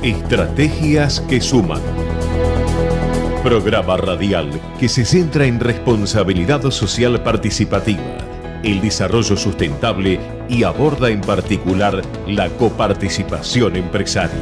Estrategias que suman. Programa radial que se centra en responsabilidad social participativa, el desarrollo sustentable y aborda en particular la coparticipación empresaria.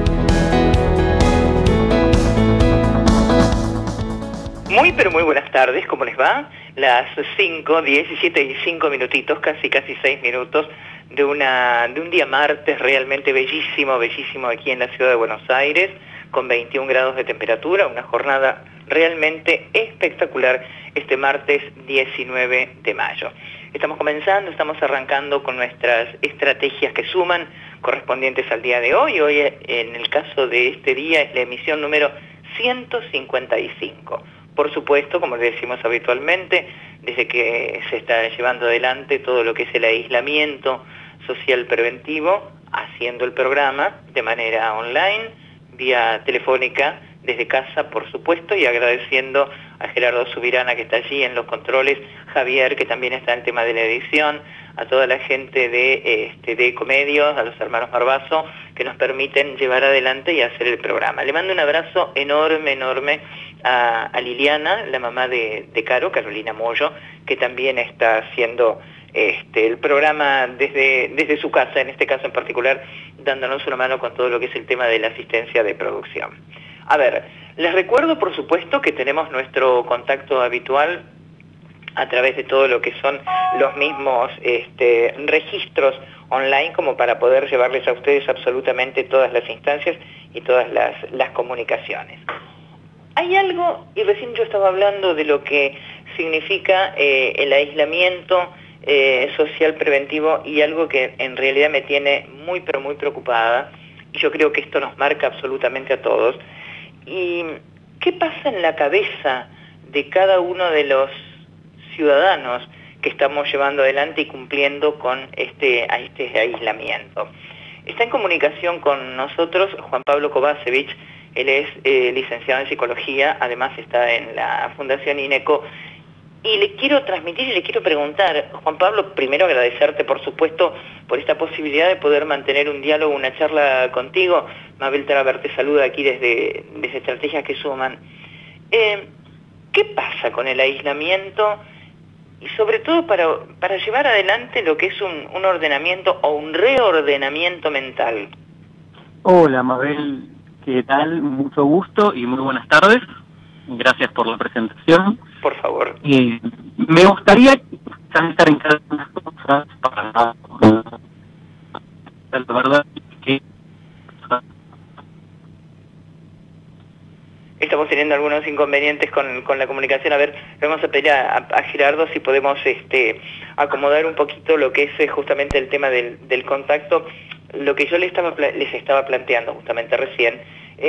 Muy buenas tardes, ¿cómo les va? Las 5, 17 y 5 minutitos, casi 6 minutos de un día martes realmente bellísimo aquí en la ciudad de Buenos Aires, con 21 grados de temperatura, una jornada realmente espectacular este martes 19 de mayo. Estamos arrancando con nuestras estrategias que suman, correspondientes al día de hoy. Hoy, en el caso de este día, es la emisión número 155. Por supuesto, como le decimos habitualmente, desde que se está llevando adelante todo lo que es el aislamiento social preventivo, haciendo el programa de manera online, vía telefónica, desde casa, por supuesto, y agradeciendo a Gerardo Subirana, que está allí en los controles, Javier, que también está en el tema de la edición, a toda la gente de Ecomedios, a los hermanos Barbazo, que nos permiten llevar adelante y hacer el programa. Le mando un abrazo enorme a Liliana, la mamá de Caro, Carolina Moyo, que también está haciendo el programa desde su casa, en este caso en particular, dándonos una mano con todo lo que es el tema de la asistencia de producción. A ver, les recuerdo por supuesto que tenemos nuestro contacto habitual a través de todo lo que son los mismos registros online, como para poder llevarles a ustedes absolutamente todas las instancias y todas las comunicaciones. Hay algo, y recién yo estaba hablando de lo que significa el aislamiento social preventivo, y algo que en realidad me tiene muy preocupada, y yo creo que esto nos marca absolutamente a todos. ¿Y qué pasa en la cabeza de cada uno de los ciudadanos que estamos llevando adelante y cumpliendo con este aislamiento? Está en comunicación con nosotros Juan Pablo Kovacevic. Él es licenciado en psicología, además está en la Fundación INECO, y le quiero transmitir y le quiero preguntar, Juan Pablo, primero agradecerte, por supuesto, por esta posibilidad de poder mantener un diálogo, una charla contigo. Mabel Traver te saluda aquí desde Estrategias que Suman. ¿Qué pasa con el aislamiento y sobre todo para llevar adelante lo que es un ordenamiento o un reordenamiento mental? Hola Mabel, ¿qué tal? Mucho gusto y muy buenas tardes. Gracias por la presentación. Por favor. Me gustaría estar en cada una de las cosas para la verdad que estamos teniendo algunos inconvenientes con la comunicación. A ver, vamos a pedir a Gerardo si podemos acomodar un poquito lo que es justamente el tema del contacto. Lo que yo les estaba planteando justamente recién,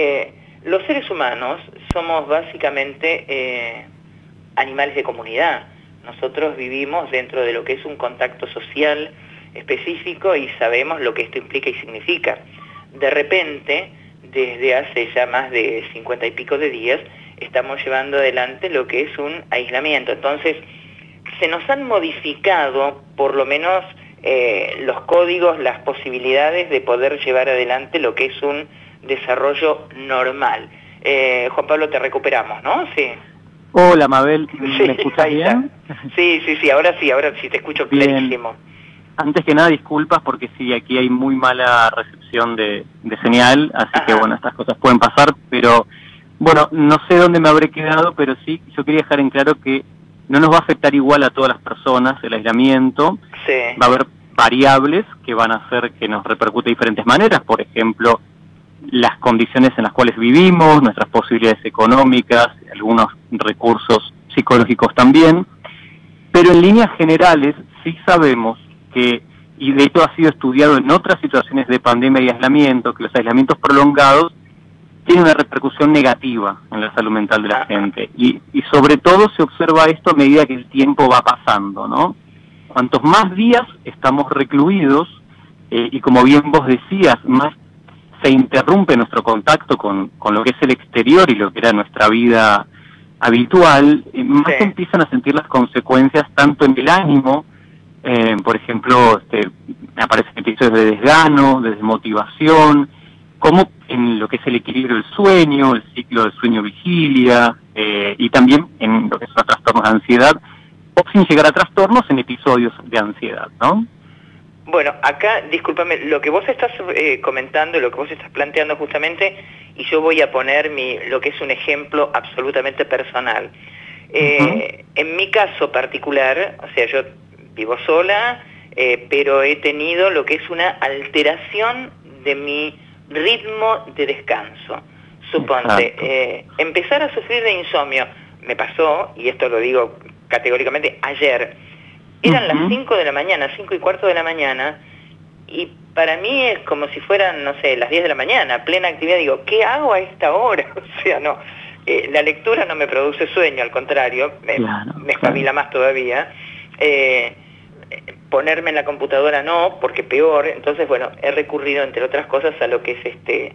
los seres humanos somos básicamente animales de comunidad. Nosotros vivimos dentro de lo que es un contacto social específico y sabemos lo que esto implica y significa. De repente, desde hace ya más de 50 y pico de días, estamos llevando adelante lo que es un aislamiento. Entonces, se nos han modificado, por lo menos, los códigos, las posibilidades de poder llevar adelante lo que es un desarrollo normal. Juan Pablo, te recuperamos, ¿no? Sí. Hola Mabel, ¿me sí, escuchas bien? Sí, ahora sí, te escucho clarísimo. Antes que nada, disculpas porque sí, aquí hay muy mala recepción de señal, así que bueno, estas cosas pueden pasar, pero bueno, no sé dónde me habré quedado, pero sí, yo quería dejar en claro que no nos va a afectar igual a todas las personas el aislamiento. Sí. Va a haber variables que van a hacer que nos repercute de diferentes maneras, por ejemplo, las condiciones en las cuales vivimos, nuestras posibilidades económicas, algunos recursos psicológicos también, pero en líneas generales sí sabemos que, y de hecho ha sido estudiado en otras situaciones de pandemia y aislamiento, que los aislamientos prolongados tienen una repercusión negativa en la salud mental de la gente, y sobre todo se observa esto a medida que el tiempo va pasando, ¿no? Cuantos más días estamos recluidos, y como bien vos decías, más se interrumpe nuestro contacto con lo que es el exterior y lo que era nuestra vida habitual, más se empiezan a sentir las consecuencias tanto en el ánimo, por ejemplo, aparecen episodios de desgano, de desmotivación, como en lo que es el equilibrio del sueño, el ciclo del sueño-vigilia, y también en lo que son los trastornos de ansiedad, o sin llegar a trastornos en episodios de ansiedad, ¿no? Bueno, acá, discúlpame, lo que vos estás comentando, lo que vos estás planteando justamente, y yo voy a poner lo que es un ejemplo absolutamente personal. En mi caso particular, o sea, yo vivo sola, pero he tenido lo que es una alteración de mi ritmo de descanso. Suponte, empezar a sufrir de insomnio, me pasó, y esto lo digo categóricamente, ayer, eran las 5 de la mañana, 5 y cuarto de la mañana, y para mí es como si fueran, no sé, las 10 de la mañana, plena actividad. Digo, ¿qué hago a esta hora? O sea, no, la lectura no me produce sueño, al contrario, me espabila más todavía. Ponerme en la computadora no, porque peor. Entonces, bueno, he recurrido, entre otras cosas, a lo que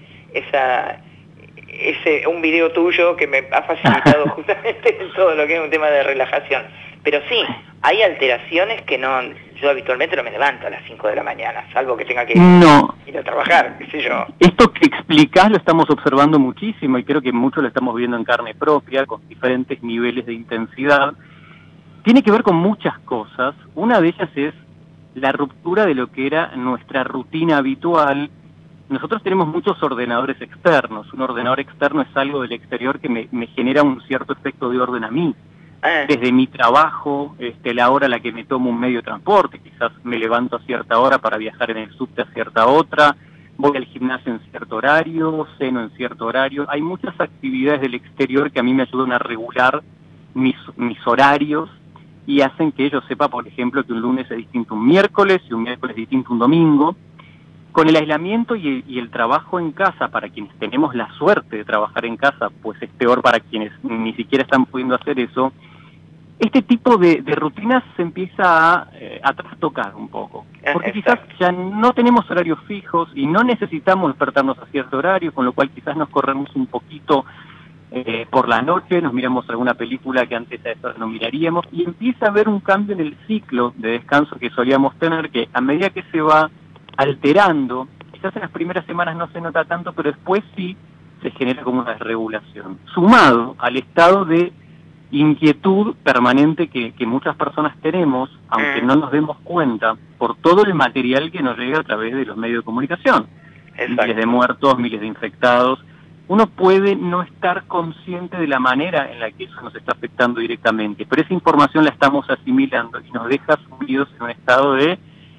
es un video tuyo que me ha facilitado justamente todo lo que es un tema de relajación. Pero sí, hay alteraciones que yo habitualmente no me levanto a las 5 de la mañana, salvo que tenga que ir a trabajar, qué sé yo. Esto que explicás lo estamos observando muchísimo y creo que mucho lo estamos viendo en carne propia, con diferentes niveles de intensidad. Tiene que ver con muchas cosas. Una de ellas es la ruptura de lo que era nuestra rutina habitual. Nosotros tenemos muchos ordenadores externos. Un ordenador externo es algo del exterior que me genera un cierto efecto de orden a mí. Desde mi trabajo, la hora a la que me tomo un medio de transporte, quizás me levanto a cierta hora para viajar en el subte a cierta otra, voy al gimnasio en cierto horario, ceno en cierto horario. Hay muchas actividades del exterior que a mí me ayudan a regular mis horarios y hacen que yo sepa, por ejemplo, que un lunes es distinto a un miércoles y un miércoles es distinto a un domingo. Con el aislamiento y el trabajo en casa, para quienes tenemos la suerte de trabajar en casa, pues es peor para quienes ni siquiera están pudiendo hacer eso, este tipo de rutinas se empieza a trastocar un poco. Porque quizás ya no tenemos horarios fijos y no necesitamos despertarnos a cierto horario, con lo cual quizás nos corremos un poquito por la noche, nos miramos alguna película que antes a esa hora no miraríamos, y empieza a haber un cambio en el ciclo de descanso que solíamos tener, que a medida que se va alterando, quizás en las primeras semanas no se nota tanto, pero después sí se genera como una desregulación, sumado al estado de inquietud permanente que muchas personas tenemos, aunque no nos demos cuenta, por todo el material que nos llega a través de los medios de comunicación. Miles de muertos, miles de infectados. Uno puede no estar consciente de la manera en la que eso nos está afectando directamente, pero esa información la estamos asimilando y nos deja sumidos en un estado de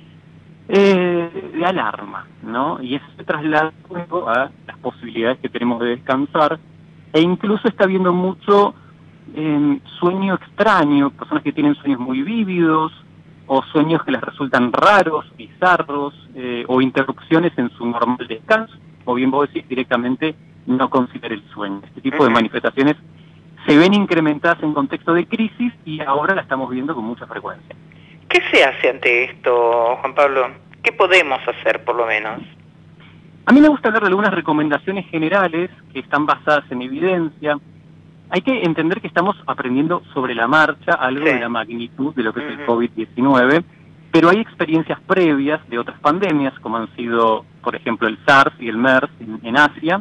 alarma, ¿no? Y eso se traslada luego a las posibilidades que tenemos de descansar, e incluso está habiendo mucho sueño extraño, personas que tienen sueños muy vívidos, o sueños que les resultan raros, bizarros, o interrupciones en su normal descanso, o bien vos decís directamente no considera el sueño. Este tipo de manifestaciones se ven incrementadas en contexto de crisis y ahora la estamos viendo con mucha frecuencia. ¿Qué se hace ante esto, Juan Pablo? ¿Qué podemos hacer, por lo menos? A mí me gusta dar algunas recomendaciones generales que están basadas en evidencia. Hay que entender que estamos aprendiendo sobre la marcha algo de la magnitud de lo que es el COVID-19, pero hay experiencias previas de otras pandemias, como han sido, por ejemplo, el SARS y el MERS en Asia,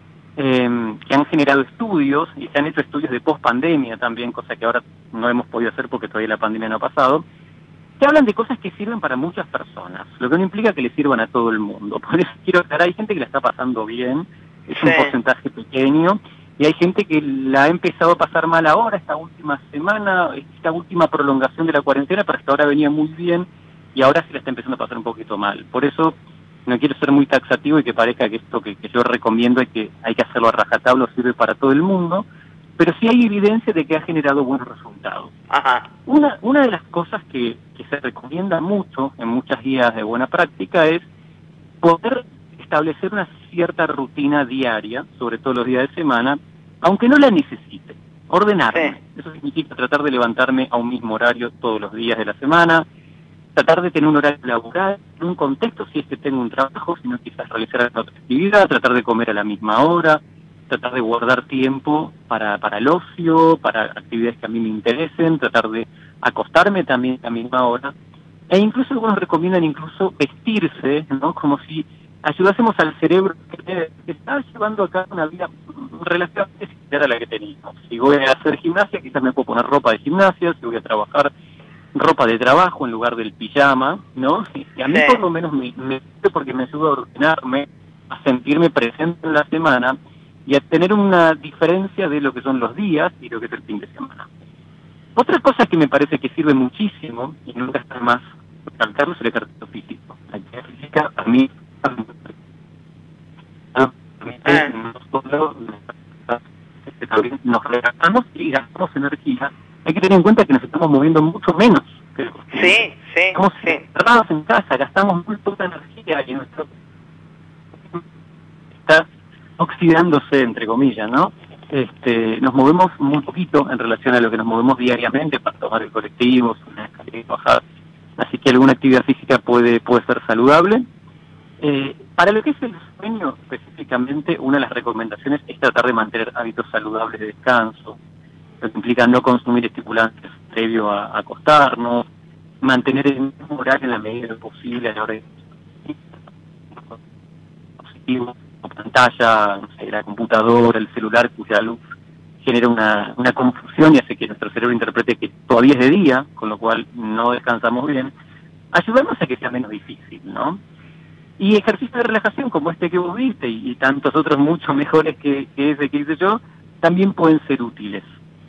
que han generado estudios, y se han hecho estudios de post-pandemia también, cosa que ahora no hemos podido hacer porque todavía la pandemia no ha pasado, que hablan de cosas que sirven para muchas personas, lo que no implica que le sirvan a todo el mundo. Por eso quiero aclarar, hay gente que la está pasando bien, es un porcentaje pequeño, y hay gente que la ha empezado a pasar mal ahora, esta última semana, esta última prolongación de la cuarentena, pero hasta ahora venía muy bien, y ahora se la está empezando a pasar un poquito mal. Por eso no quiero ser muy taxativo y que parezca que esto que yo recomiendo hay que hacerlo a rajatabla, sirve para todo el mundo, pero sí hay evidencia de que ha generado buenos resultados. Una de las cosas que se recomienda mucho en muchas guías de buena práctica es poder establecer una cierta rutina diaria, sobre todo los días de semana, aunque no la necesite. Ordenarme. Eso significa tratar de levantarme a un mismo horario todos los días de la semana, tratar de tener un horario laboral, en un contexto, si es que tengo un trabajo, si no quizás realizar otra actividad, tratar de comer a la misma hora, tratar de guardar tiempo para el ocio, para actividades que a mí me interesen, tratar de acostarme también a la misma hora, e incluso algunos recomiendan incluso vestirse, ¿no? Como si ayudásemos al cerebro a que está llevando acá una vida relativamente similar a la que teníamos. Si voy a hacer gimnasia, quizás me puedo poner ropa de gimnasia, si voy a trabajar, ropa de trabajo en lugar del pijama, ¿no? Y a mí por lo menos me sirve porque me ayuda a ordenarme, a sentirme presente en la semana y a tener una diferencia de lo que son los días y lo que es el fin de semana. Otra cosa que me parece que sirve muchísimo, y nunca está más recalcarlo, es el ejercicio físico. La actividad física a mí nosotros también nos relajamos y gastamos energía. Hay que tener en cuenta que nos estamos moviendo mucho menos que el costumbre. Estamos cerrados en casa, gastamos muy poca energía y nuestro está oxidándose, entre comillas, ¿no? Nos movemos muy poquito en relación a lo que nos movemos diariamente para tomar el colectivo, una escalera y bajar. Así que alguna actividad física puede ser saludable. Para lo que es el sueño específicamente, una de las recomendaciones es tratar de mantener hábitos saludables de descanso, lo que implica no consumir estimulantes previo a acostarnos, mantener el mismo horario en la medida de lo posible a la hora de dispositivos o pantalla, no sé, la computadora, el celular, cuya luz genera una confusión y hace que nuestro cerebro interprete que todavía es de día, con lo cual no descansamos bien. Ayudarnos a que sea menos difícil, ¿no? Y ejercicios de relajación como este que vos viste y tantos otros mucho mejores que ese que hice yo, también pueden ser útiles.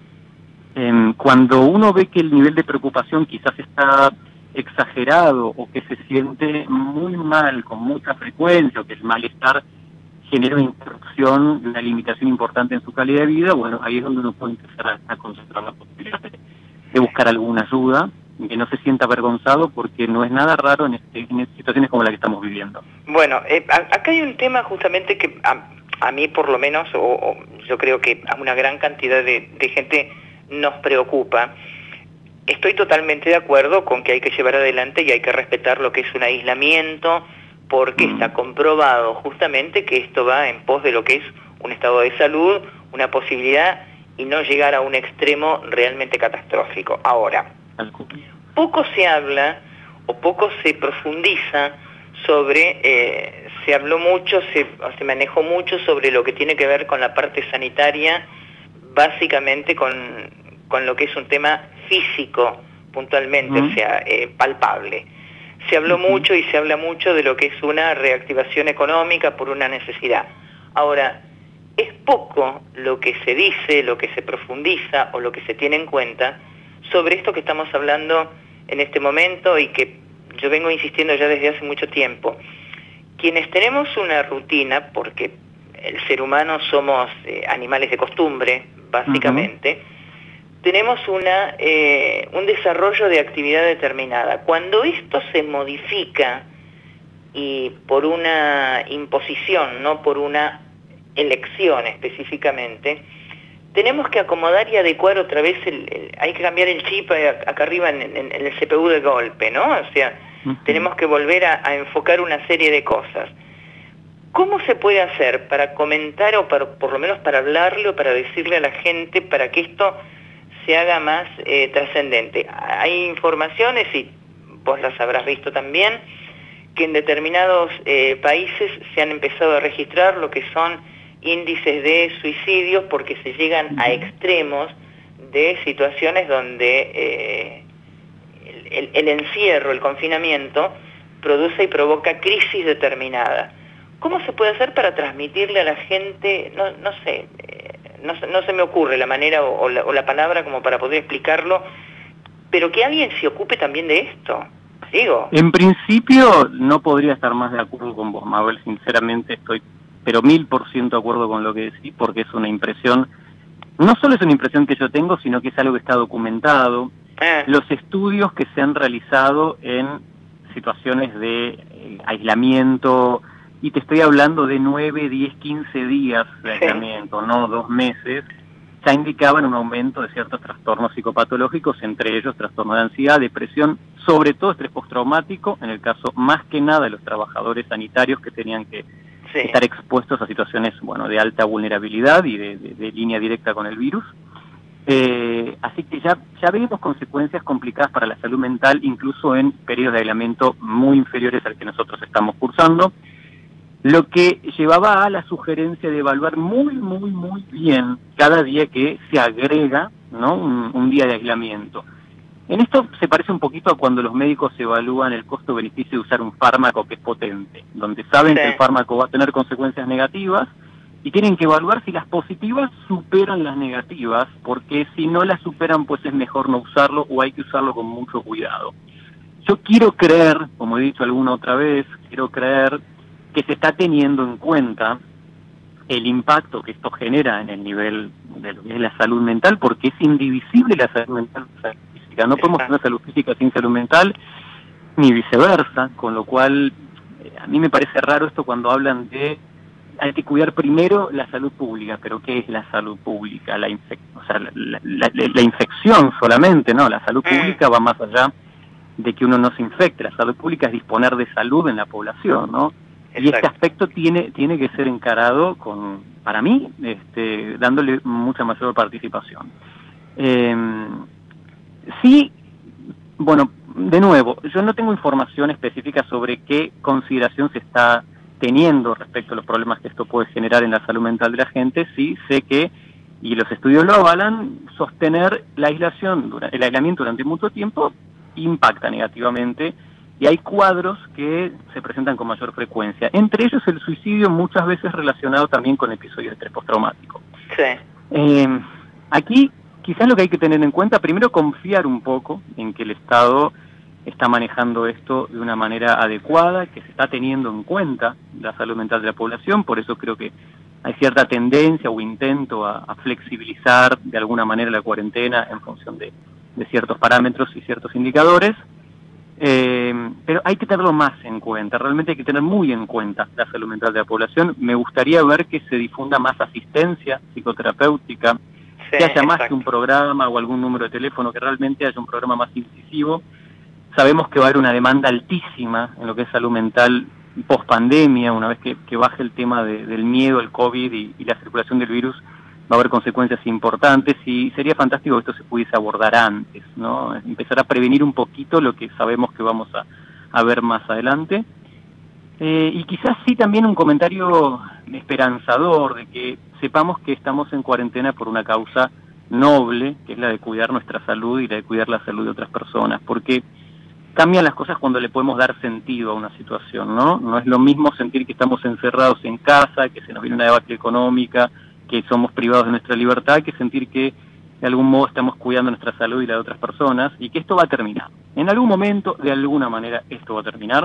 Cuando uno ve que el nivel de preocupación quizás está exagerado o que se siente muy mal con mucha frecuencia o que el malestar genera una interrupción, una limitación importante en su calidad de vida, bueno, ahí es donde uno puede empezar a concentrar la posibilidad de buscar alguna ayuda, que no se sienta avergonzado porque no es nada raro en situaciones como la que estamos viviendo. Bueno, acá hay un tema justamente que a mí por lo menos, o yo creo que a una gran cantidad de gente nos preocupa. Estoy totalmente de acuerdo con que hay que llevar adelante y hay que respetar lo que es un aislamiento, porque está comprobado justamente que esto va en pos de lo que es un estado de salud, una posibilidad y no llegar a un extremo realmente catastrófico. Ahora, poco se habla o poco se profundiza sobre, se habló mucho, se manejó mucho sobre lo que tiene que ver con la parte sanitaria, básicamente con lo que es un tema físico puntualmente, o sea, palpable. Se habló mucho y se habla mucho de lo que es una reactivación económica por una necesidad. Ahora, es poco lo que se dice, lo que se profundiza o lo que se tiene en cuenta sobre esto que estamos hablando en este momento y que yo vengo insistiendo ya desde hace mucho tiempo. Quienes tenemos una rutina, porque el ser humano somos animales de costumbre, básicamente, tenemos un desarrollo de actividad determinada. Cuando esto se modifica y por una imposición, no por una elección específicamente, tenemos que acomodar y adecuar otra vez, hay que cambiar el chip acá arriba en el CPU de golpe, ¿no? O sea, tenemos que volver a enfocar una serie de cosas. ¿Cómo se puede hacer para comentar o por lo menos para hablarle o para decirle a la gente para que esto se haga más trascendente? Hay informaciones, y vos las habrás visto también, que en determinados países se han empezado a registrar lo que son índices de suicidios porque se llegan a extremos de situaciones donde el encierro, el confinamiento, produce y provoca crisis determinada. ¿Cómo se puede hacer para transmitirle a la gente? No sé, no se me ocurre la manera o la palabra como para poder explicarlo, pero que alguien se ocupe también de esto, digo. En principio no podría estar más de acuerdo con vos, Mabel, sinceramente estoy pero 1000% de acuerdo con lo que decís, porque es una impresión, no solo es una impresión que yo tengo, sino que es algo que está documentado. Los estudios que se han realizado en situaciones de aislamiento, y te estoy hablando de 9, 10, 15 días de aislamiento, no 2 meses, ya indicaban un aumento de ciertos trastornos psicopatológicos, entre ellos trastorno de ansiedad, depresión, sobre todo estrés postraumático, en el caso más que nada de los trabajadores sanitarios que tenían que estar expuestos a situaciones, bueno, de alta vulnerabilidad y de línea directa con el virus. Así que ya vemos consecuencias complicadas para la salud mental, incluso en periodos de aislamiento muy inferiores al que nosotros estamos cursando. lo que llevaba a la sugerencia de evaluar muy bien cada día que se agrega, ¿no?, un día de aislamiento. En esto se parece un poquito a cuando los médicos evalúan el costo-beneficio de usar un fármaco que es potente, donde saben que el fármaco va a tener consecuencias negativas y tienen que evaluar si las positivas superan las negativas, porque si no las superan, pues es mejor no usarlo o hay que usarlo con mucho cuidado. Yo quiero creer, como he dicho alguna otra vez, quiero creer que se está teniendo en cuenta el impacto que esto genera en el nivel de lo que es la salud mental, porque es indivisible la salud mental de la salud física. No podemos tener salud física sin salud mental, ni viceversa, con lo cual a mí me parece raro esto cuando hablan de hay que cuidar primero la salud pública, pero ¿qué es la salud pública? La infección solamente, ¿no? La salud pública va más allá de que uno no se infecte. La salud pública es disponer de salud en la población, ¿no? Exacto. Y este aspecto tiene que ser encarado con, para mí, dándole mucha mayor participación. Sí, bueno, de nuevo, yo no tengo información específica sobre qué consideración se está teniendo respecto a los problemas que esto puede generar en la salud mental de la gente. Sí sé que, y los estudios lo avalan, sostener el aislamiento durante mucho tiempo impacta negativamente, y hay cuadros que se presentan con mayor frecuencia, entre ellos el suicidio, muchas veces relacionado también con episodios de estrés postraumático. Sí. Aquí quizás lo que hay que tener en cuenta, primero confiar un poco en que el Estado está manejando esto de una manera adecuada, que se está teniendo en cuenta la salud mental de la población. Por eso creo que hay cierta tendencia o intento a flexibilizar de alguna manera la cuarentena en función de ciertos parámetros y ciertos indicadores. Pero hay que tenerlo más en cuenta, realmente hay que tener muy en cuenta la salud mental de la población. Me gustaría ver que se difunda más asistencia psicoterapéutica, que haya más que un programa o algún número de teléfono, que realmente haya un programa más incisivo. Sabemos que va a haber una demanda altísima en lo que es salud mental post-pandemia, una vez que baje el tema del miedo al COVID y la circulación del virus, va a haber consecuencias importantes, y sería fantástico que esto se pudiese abordar antes, ¿no? Empezar a prevenir un poquito lo que sabemos que vamos a ver más adelante. Y quizás sí también un comentario esperanzador de que sepamos que estamos en cuarentena por una causa noble, que es la de cuidar nuestra salud y la de cuidar la salud de otras personas, porque cambian las cosas cuando le podemos dar sentido a una situación, ¿no? No es lo mismo sentir que estamos encerrados en casa, que se nos viene una debacle económica, que somos privados de nuestra libertad, que sentir que de algún modo estamos cuidando nuestra salud y la de otras personas, y que esto va a terminar. En algún momento, de alguna manera, esto va a terminar.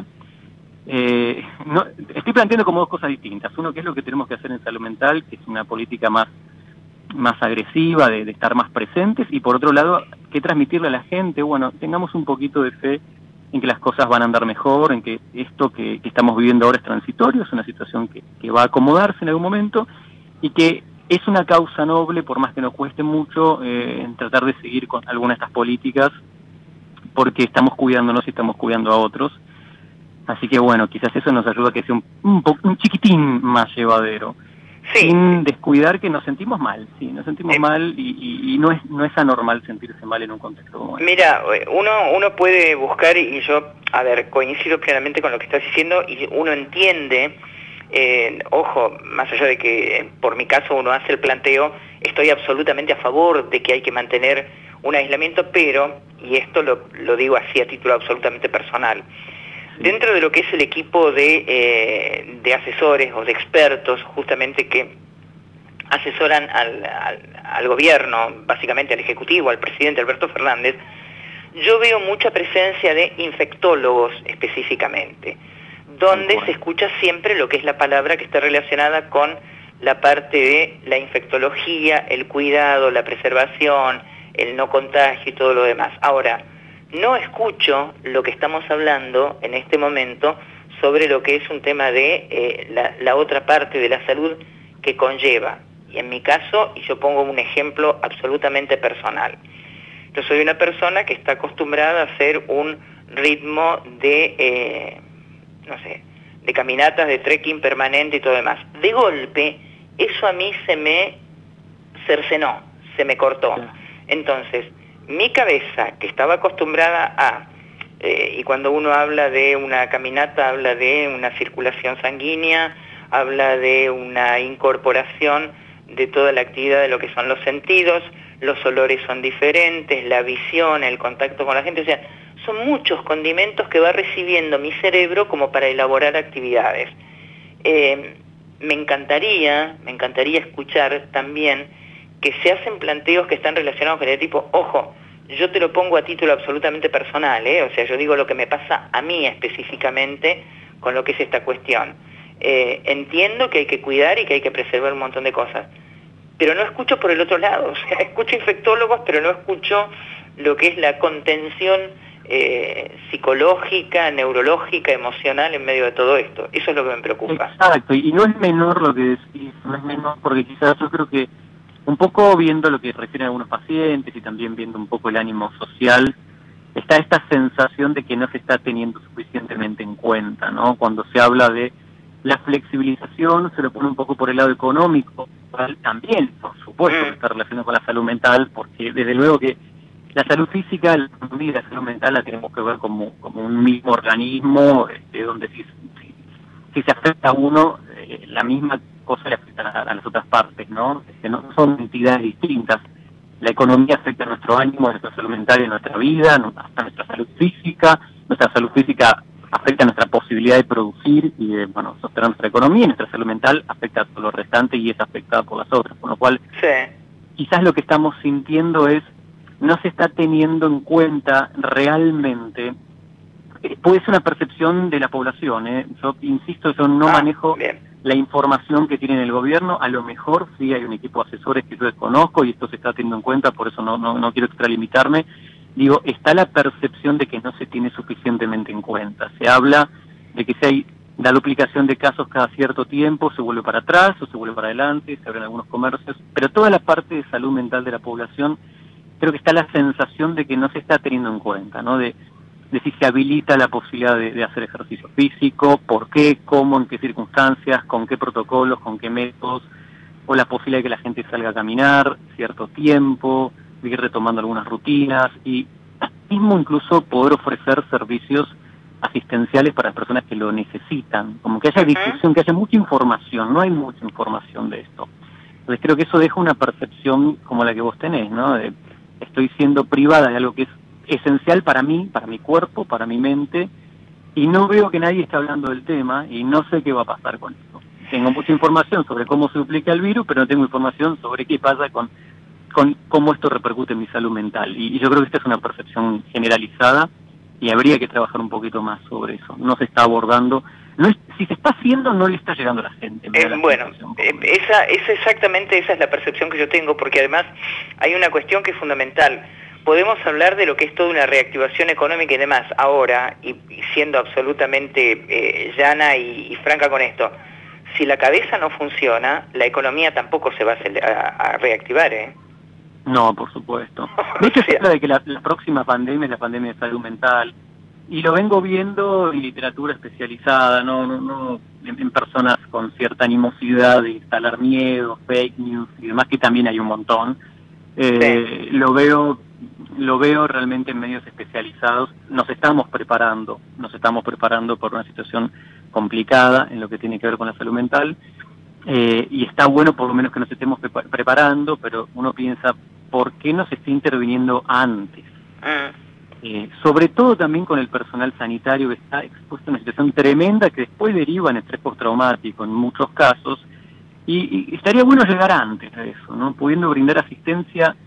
Estoy planteando como dos cosas distintas. Uno, que es lo que tenemos que hacer en salud mental, que es una política más agresiva, de estar más presentes, y por otro lado, que transmitirle a la gente, bueno, tengamos un poquito de fe en que las cosas van a andar mejor, en que esto que estamos viviendo ahora es transitorio, es una situación que va a acomodarse en algún momento, y que es una causa noble, por más que nos cueste mucho, en tratar de seguir con algunas de estas políticas, porque estamos cuidándonos y estamos cuidando a otros. Así que bueno, quizás eso nos ayuda a que sea un chiquitín más llevadero. Sí. Sin descuidar que nos sentimos mal, sí, nos sentimos mal, y no es anormal sentirse mal en un contexto como este. Mira, uno puede buscar, y yo, a ver, coincido plenamente con lo que estás diciendo, y uno entiende, ojo, más allá de que por mi caso uno hace el planteo, estoy absolutamente a favor de que hay que mantener un aislamiento, pero, y esto lo digo así a título absolutamente personal, dentro de lo que es el equipo de asesores o de expertos justamente que asesoran al gobierno, básicamente al Ejecutivo, al presidente Alberto Fernández, yo veo mucha presencia de infectólogos específicamente, donde se escucha siempre lo que es la palabra que está relacionada con la parte de la infectología, el cuidado, la preservación, el no contagio y todo lo demás. Ahora, no escucho lo que estamos hablando en este momento sobre lo que es un tema de la otra parte de la salud que conlleva. Y en mi caso, y yo pongo un ejemplo absolutamente personal, yo soy una persona que está acostumbrada a hacer un ritmo de, de caminatas, de trekking permanente y todo demás. De golpe, eso a mí se me cercenó, se me cortó. Entonces, mi cabeza, que estaba acostumbrada y cuando uno habla de una caminata, habla de una circulación sanguínea, habla de una incorporación de toda la actividad de lo que son los sentidos, los olores son diferentes, la visión, el contacto con la gente, o sea, son muchos condimentos que va recibiendo mi cerebro como para elaborar actividades. Me encantaría escuchar también que se hacen planteos que están relacionados con el tipo, ojo, yo te lo pongo a título absolutamente personal, o sea, yo digo lo que me pasa a mí específicamente con lo que es esta cuestión. Entiendo que hay que cuidar y que hay que preservar un montón de cosas, pero no escucho por el otro lado, o sea, escucho infectólogos, pero no escucho lo que es la contención psicológica, neurológica, emocional en medio de todo esto. Eso es lo que me preocupa. Exacto, y no es menor lo que decís, no es menor porque quizás yo creo que un poco viendo lo que refieren algunos pacientes y también viendo un poco el ánimo social, está esta sensación de que no se está teniendo suficientemente en cuenta, ¿no? Cuando se habla de la flexibilización, se lo pone un poco por el lado económico, también, por supuesto, que está relacionado con la salud mental, porque desde luego que la salud física, la economía y la salud mental la tenemos que ver como un mismo organismo, donde si se afecta a uno, la misma cosa le afecta a las otras partes, ¿no? No son entidades distintas. La economía afecta a nuestro ánimo, a nuestra salud mental y a nuestra vida, hasta nuestra salud física. Nuestra salud física afecta a nuestra posibilidad de producir y de, sostener nuestra economía, y nuestra salud mental afecta a todo lo restante y es afectada por las otras. Con lo cual, quizás lo que estamos sintiendo es no se está teniendo en cuenta realmente. Puede ser una percepción de la población, Yo insisto, yo no manejo la información que tiene el gobierno, a lo mejor sí hay un equipo de asesores que yo desconozco y esto se está teniendo en cuenta, por eso no quiero extralimitarme. Digo, está la percepción de que no se tiene suficientemente en cuenta. Se habla de que si hay la duplicación de casos cada cierto tiempo, se vuelve para atrás o se vuelve para adelante, se abren algunos comercios, pero toda la parte de salud mental de la población, creo que está la sensación de que no se está teniendo en cuenta, ¿no? De si se habilita la posibilidad de hacer ejercicio físico, por qué, cómo, en qué circunstancias, con qué protocolos, con qué métodos, o la posibilidad de que la gente salga a caminar cierto tiempo, de ir retomando algunas rutinas, y mismo incluso poder ofrecer servicios asistenciales para las personas que lo necesitan, como que haya difusión, que haya mucha información. No hay mucha información de esto. Entonces creo que eso deja una percepción como la que vos tenés, ¿no? De, estoy siendo privada de algo que es esencial para mí, para mi cuerpo, para mi mente, y no veo que nadie esté hablando del tema y no sé qué va a pasar con esto. Tengo mucha información sobre cómo se duplica el virus, pero no tengo información sobre qué pasa con cómo esto repercute en mi salud mental. Y yo creo que esta es una percepción generalizada y habría que trabajar un poquito más sobre eso. No se está abordando. Si se está haciendo, no le está llegando a la gente. Esa es la percepción que yo tengo, porque además hay una cuestión que es fundamental. Podemos hablar de lo que es toda una reactivación económica y demás ahora, y siendo absolutamente llana y franca con esto. Si la cabeza no funciona, la economía tampoco se va a reactivar, No, por supuesto. De hecho, se habla de que la próxima pandemia es la pandemia de salud mental, y lo vengo viendo en literatura especializada, no en personas con cierta animosidad de instalar miedo, fake news y demás, que también hay un montón. Lo veo realmente en medios especializados. Nos estamos preparando por una situación complicada en lo que tiene que ver con la salud mental, y está bueno por lo menos que nos estemos preparando, pero uno piensa, ¿por qué no se está interviniendo antes? Sobre todo también con el personal sanitario, que está expuesto a una situación tremenda que después deriva en estrés postraumático en muchos casos, y estaría bueno llegar antes a eso, ¿no? Pudiendo brindar asistencia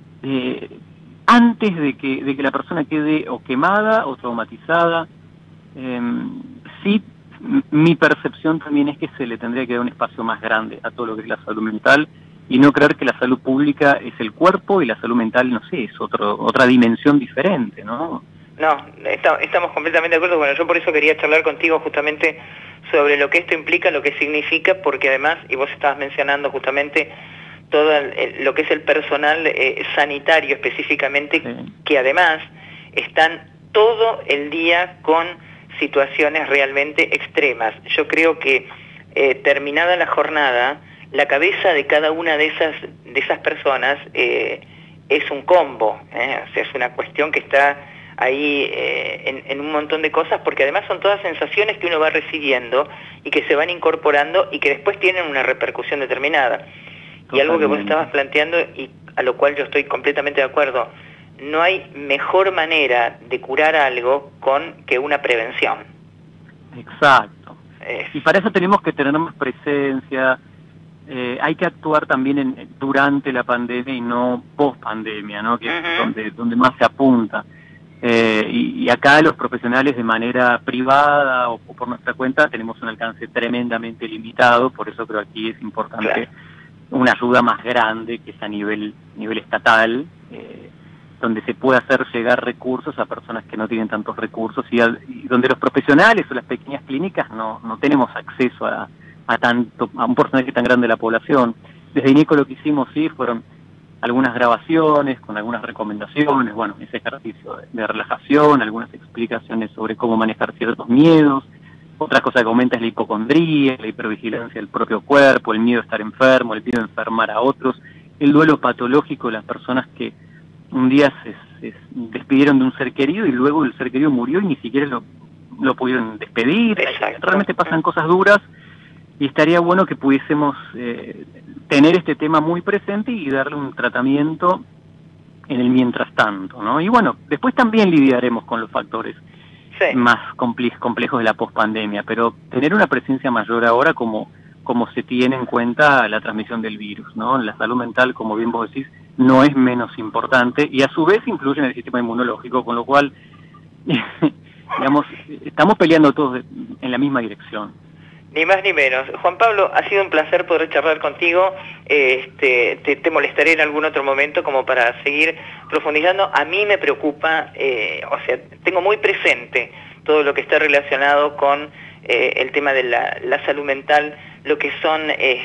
antes de que la persona quede o quemada o traumatizada. Sí, mi percepción también es que se le tendría que dar un espacio más grande a todo lo que es la salud mental, y no creer que la salud pública es el cuerpo y la salud mental, no sé, es otra dimensión diferente, ¿no? No, estamos completamente de acuerdo. Bueno, yo por eso quería charlar contigo justamente sobre lo que esto implica, lo que significa, porque además, y vos estabas mencionando justamente todo lo que es el personal sanitario específicamente, que además están todo el día con situaciones realmente extremas. Yo creo que terminada la jornada, la cabeza de cada una de esas personas es un combo, o sea, es una cuestión que está ahí en un montón de cosas, porque además son todas sensaciones que uno va recibiendo y que se van incorporando y que después tienen una repercusión determinada. Totalmente. Y algo que vos estabas planteando y a lo cual yo estoy completamente de acuerdo, no hay mejor manera de curar algo que una prevención. Exacto. Y para eso tenemos que tener más presencia. Hay que actuar también durante la pandemia y no post pandemia, ¿no? Que es donde más se apunta. Y acá los profesionales de manera privada o por nuestra cuenta tenemos un alcance tremendamente limitado, por eso creo que aquí es importante una ayuda más grande que es a nivel estatal, donde se puede hacer llegar recursos a personas que no tienen tantos recursos y donde los profesionales o las pequeñas clínicas no tenemos acceso a un porcentaje tan grande de la población. Desde INECO lo que hicimos fueron algunas grabaciones con algunas recomendaciones, bueno, ese ejercicio de relajación, algunas explicaciones sobre cómo manejar ciertos miedos. Otra cosa que aumenta es la hipocondría, la hipervigilancia del propio cuerpo, el miedo a estar enfermo, el miedo a enfermar a otros, el duelo patológico de las personas que un día se despidieron de un ser querido y luego el ser querido murió y ni siquiera lo pudieron despedir. Exacto. Realmente pasan cosas duras y estaría bueno que pudiésemos tener este tema muy presente y darle un tratamiento en el mientras tanto, ¿no? Y bueno, después también lidiaremos con los factores más complejos de la pospandemia, pero tener una presencia mayor ahora como se tiene en cuenta la transmisión del virus, ¿no? La salud mental, como bien vos decís, no es menos importante y a su vez influye en el sistema inmunológico, con lo cual, digamos, estamos peleando todos en la misma dirección. Ni más ni menos. Juan Pablo, ha sido un placer poder charlar contigo. Te molestaré en algún otro momento como para seguir profundizando. A mí me preocupa, tengo muy presente todo lo que está relacionado con el tema de la salud mental, lo que son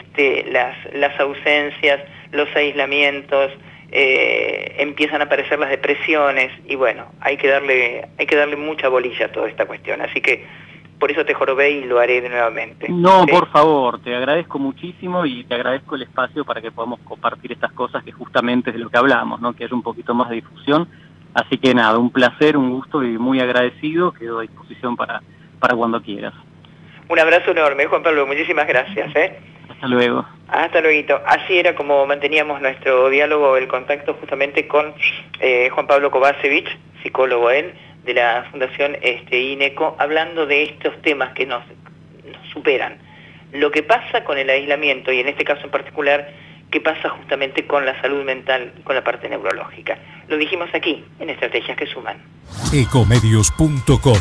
las ausencias, los aislamientos, empiezan a aparecer las depresiones y bueno, hay que darle mucha bolilla a toda esta cuestión. Así que por eso te jorobé y lo haré nuevamente. No, por favor, te agradezco muchísimo y te agradezco el espacio para que podamos compartir estas cosas que justamente es de lo que hablamos, ¿no? Que haya un poquito más de difusión. Así que nada, un placer, un gusto y muy agradecido. Quedo a disposición para cuando quieras. Un abrazo enorme, Juan Pablo, muchísimas gracias. Hasta luego. Hasta luego. Así era como manteníamos nuestro diálogo, el contacto justamente con Juan Pablo Kovacevic, psicólogo él, de la Fundación INECO, hablando de estos temas que nos superan. Lo que pasa con el aislamiento, y en este caso en particular, qué pasa justamente con la salud mental, con la parte neurológica. Lo dijimos aquí, en Estrategias que Suman. Ecomedios.com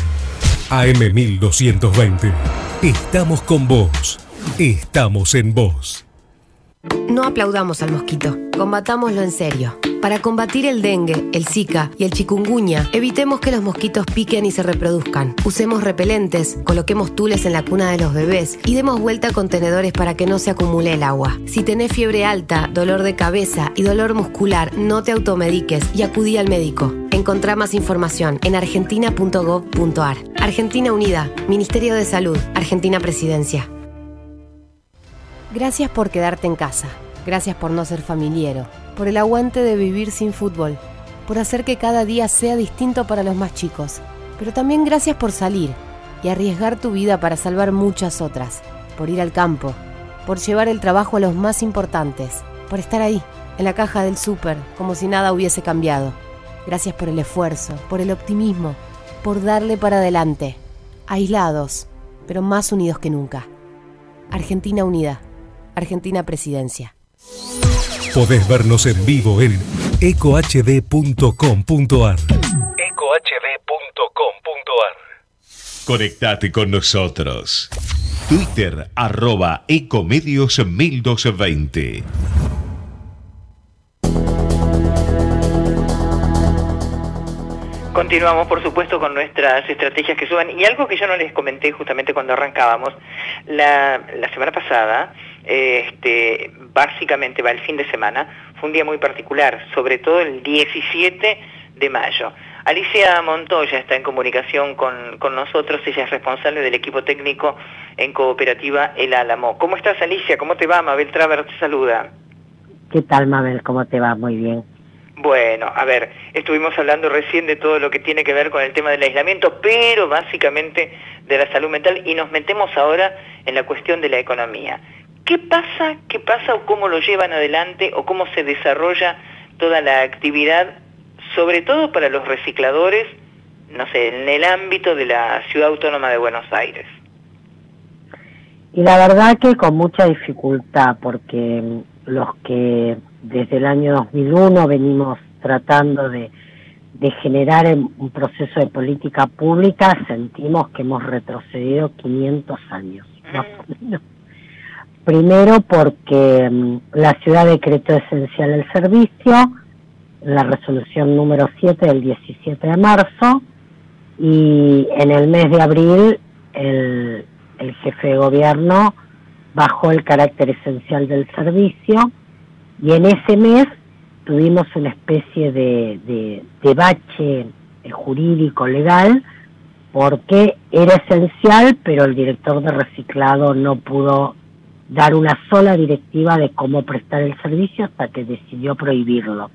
AM1220. Estamos con vos. Estamos en vos. No aplaudamos al mosquito, combatámoslo en serio. Para combatir el dengue, el zika y el chikungunya, evitemos que los mosquitos piquen y se reproduzcan. Usemos repelentes, coloquemos tules en la cuna de los bebés y demos vuelta a contenedores para que no se acumule el agua. Si tenés fiebre alta, dolor de cabeza y dolor muscular, no te automediques y acudí al médico. Encontrá más información en argentina.gov.ar. Argentina Unida, Ministerio de Salud, Argentina Presidencia. Gracias por quedarte en casa. Gracias por no ser familiero. Por el aguante de vivir sin fútbol. Por hacer que cada día sea distinto para los más chicos. Pero también gracias por salir y arriesgar tu vida para salvar muchas otras. Por ir al campo. Por llevar el trabajo a los más importantes. Por estar ahí, en la caja del súper, como si nada hubiese cambiado. Gracias por el esfuerzo, por el optimismo, por darle para adelante. Aislados, pero más unidos que nunca. Argentina Unida. Argentina Presidencia. Podés vernos en vivo en ecohd.com.ar. ecohd.com.ar. Conectate con nosotros. Twitter @ecomedios1220. Continuamos, por supuesto, con nuestras estrategias que suban. Y algo que yo no les comenté justamente cuando arrancábamos, la semana pasada, básicamente el fin de semana, fue un día muy particular, sobre todo el 17 de mayo. Alicia Montoya está en comunicación con nosotros, ella es responsable del equipo técnico en Cooperativa El Álamo. ¿Cómo estás, Alicia? ¿Cómo te va? Mabel Traver te saluda. ¿Qué tal, Mabel? ¿Cómo te va? Muy bien. Bueno, a ver, estuvimos hablando recién de todo lo que tiene que ver con el tema del aislamiento, pero básicamente de la salud mental, y nos metemos ahora en la cuestión de la economía. ¿Qué pasa o cómo lo llevan adelante o cómo se desarrolla toda la actividad, sobre todo para los recicladores, no sé, en el ámbito de la Ciudad Autónoma de Buenos Aires? Y la verdad que con mucha dificultad, porque los que desde el año 2001 venimos tratando de generar un proceso de política pública, sentimos que hemos retrocedido 500 años. ¿No? Primero porque la ciudad decretó esencial el servicio, en la resolución número 7 del 17 de marzo, y en el mes de abril el jefe de gobierno bajó el carácter esencial del servicio, y en ese mes tuvimos una especie de bache jurídico legal, porque era esencial, pero el director de reciclado no pudo dar una sola directiva de cómo prestar el servicio hasta que decidió prohibirlo.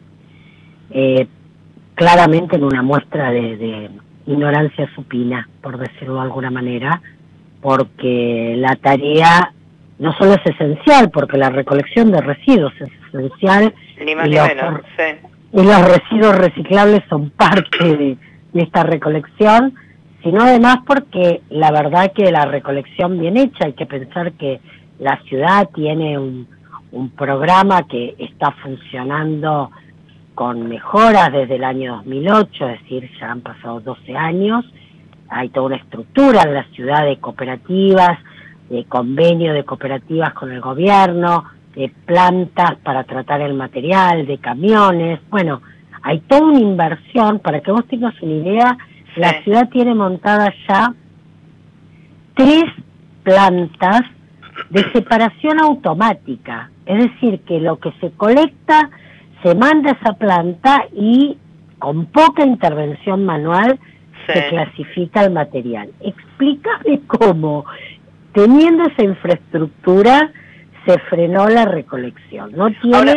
Claramente en una muestra de ignorancia supina, por decirlo de alguna manera, porque la tarea no solo es esencial, porque la recolección de residuos es esencial, ni más ni menos, sí. Y los residuos reciclables son parte de esta recolección, sino además porque la verdad que la recolección bien hecha, hay que pensar que la ciudad tiene un programa que está funcionando con mejoras desde el año 2008, es decir, ya han pasado 12 años, hay toda una estructura en la ciudad de cooperativas, de convenio de cooperativas con el gobierno, de plantas para tratar el material, de camiones. Bueno, hay toda una inversión. Para que vos tengas una idea, la ciudad tiene montadas ya 3 plantas de separación automática. Es decir, que lo que se colecta se manda a esa planta y con poca intervención manual se clasifica el material. Explícame cómo, teniendo esa infraestructura, se frenó la recolección. No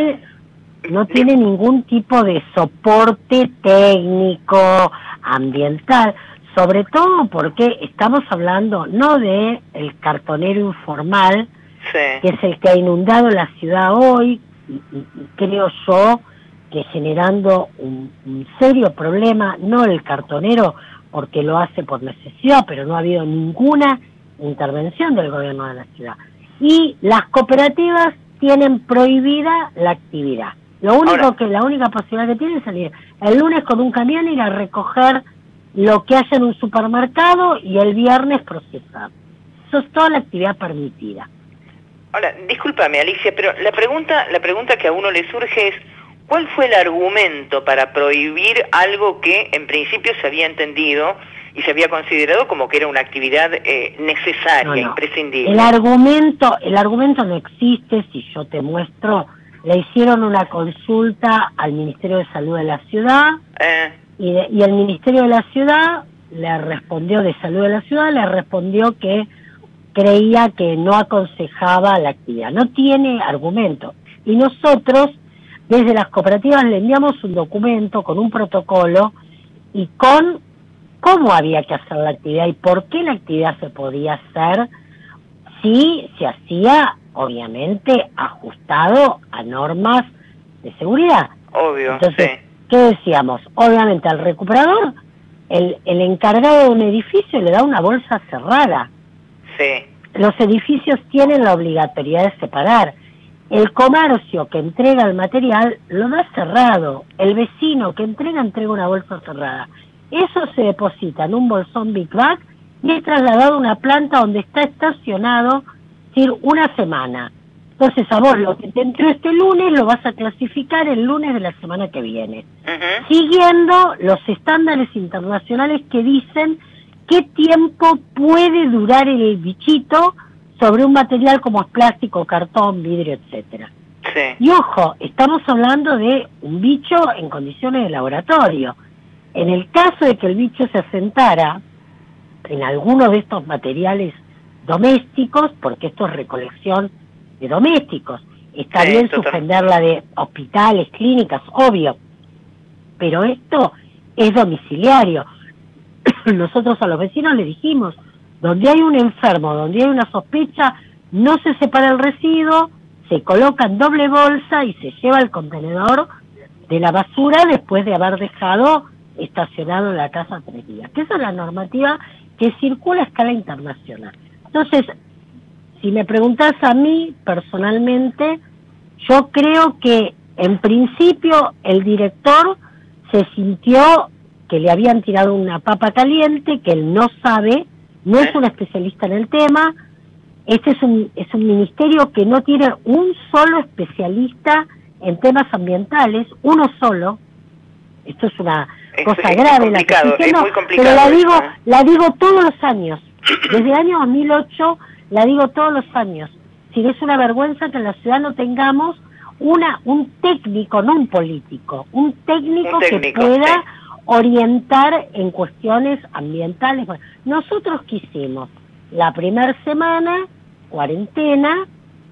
tiene ningún tipo de soporte técnico, ambiental, sobre todo porque estamos hablando no de el cartonero informal, que es el que ha inundado la ciudad hoy, y creo yo que generando un serio problema, no el cartonero porque lo hace por necesidad, pero no ha habido ninguna intervención del gobierno de la ciudad. Y las cooperativas tienen prohibida la actividad. Lo único la única posibilidad que tienen es salir el lunes con un camión, ir a recoger lo que haya en un supermercado y el viernes procesar. Eso es toda la actividad permitida. Ahora, discúlpame Alicia, pero la pregunta que a uno le surge es, ¿cuál fue el argumento para prohibir algo que en principio se había entendido y se había considerado como que era una actividad necesaria, imprescindible? El argumento no existe. Si yo te muestro, le hicieron una consulta al Ministerio de Salud de la ciudad, y el Ministerio de la Ciudad le respondió, de Salud de la Ciudad, le respondió que creía que no aconsejaba la actividad. No tiene argumento. Y nosotros, desde las cooperativas, le enviamos un documento con un protocolo y con cómo había que hacer la actividad y por qué la actividad se podía hacer si se hacía, obviamente, ajustado a normas de seguridad. Obvio. Entonces, ¿qué decíamos? Obviamente al recuperador, el encargado de un edificio le da una bolsa cerrada. Sí. Los edificios tienen la obligatoriedad de separar. El comercio que entrega el material lo da cerrado. El vecino que entrega una bolsa cerrada. Eso se deposita en un bolsón Big Bag y es trasladado a una planta donde está estacionado, es decir, una semana. Entonces, a vos lo que te entró este lunes lo vas a clasificar el lunes de la semana que viene, siguiendo los estándares internacionales que dicen qué tiempo puede durar el bichito sobre un material como es plástico, cartón, vidrio, etcétera. Y ojo, estamos hablando de un bicho en condiciones de laboratorio. En el caso de que el bicho se asentara en alguno de estos materiales domésticos, porque esto es recolección de domésticos, está bien suspenderla de hospitales, clínicas, obvio, pero esto es domiciliario. Nosotros a los vecinos le dijimos, donde hay un enfermo, donde hay una sospecha, no se separa el residuo, se coloca en doble bolsa y se lleva al contenedor de la basura después de haber dejado estacionado en la casa 3 días. Que esa es la normativa que circula a escala internacional. Entonces, si me preguntás a mí personalmente, yo creo que en principio el director se sintió que le habían tirado una papa caliente, que él no sabe, no es un especialista en el tema. Este es un ministerio que no tiene un solo especialista en temas ambientales, uno solo. Esto es una cosa grave, la que estoy diciendo, muy complicado, pero la digo todos los años. Desde el año 2008 la digo todos los años. Si es una vergüenza que en la ciudad no tengamos un técnico, no un político, un técnico que pueda orientar en cuestiones ambientales. Bueno, nosotros quisimos la primera semana, cuarentena,